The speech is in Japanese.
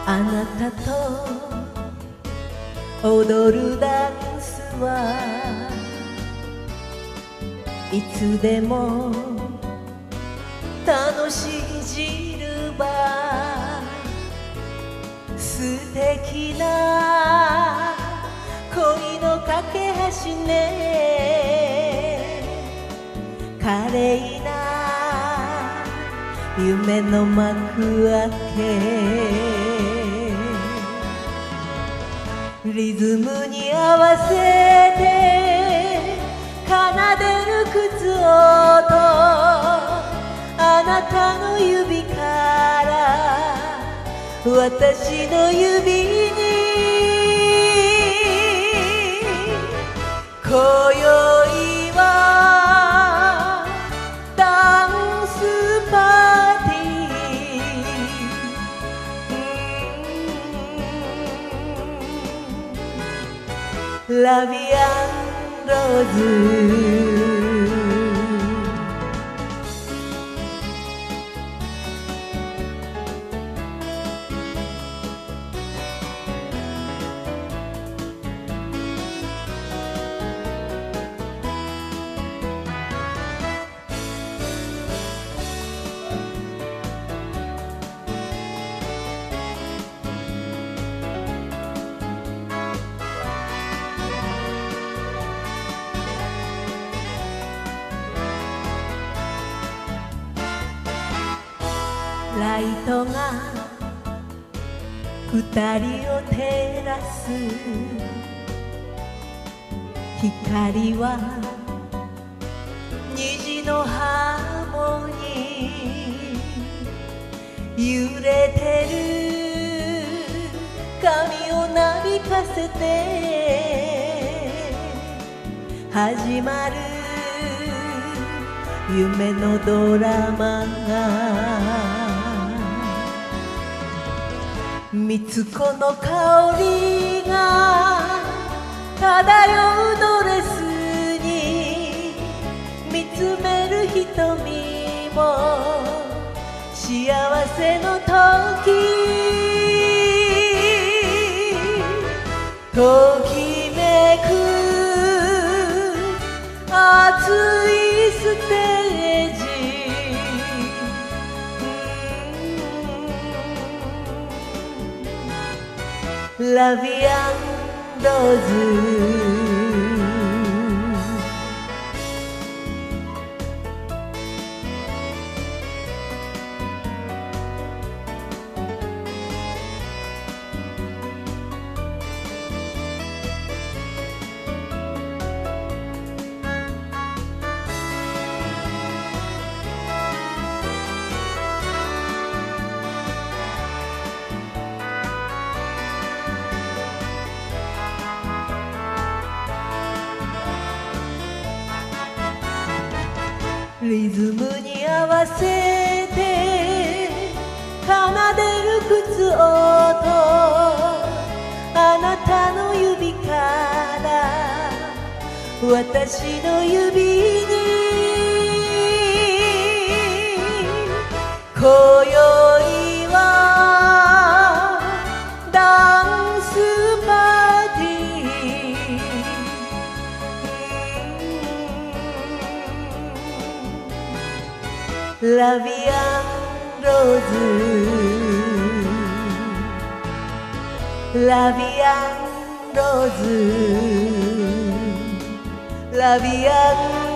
あなたと踊るダンスはいつでも楽しじるば素敵な恋の架け橋ね華麗な夢の幕開けリズムに合わせて奏でる靴音あなたの指から私の指に今宵はダンスパーティーラビアンローズライトが二人を照らす光は虹のハーモニー揺れてる髪をなびかせて始まる夢のドラマがみつこの香りが漂うドレスに見つめる瞳も幸せの時ときめく熱いステージラビアンローズリズムに合わせて奏でる靴音あなたの指から私の指に今宵はダンスパーティーラビアンローズラビアンローズラビアン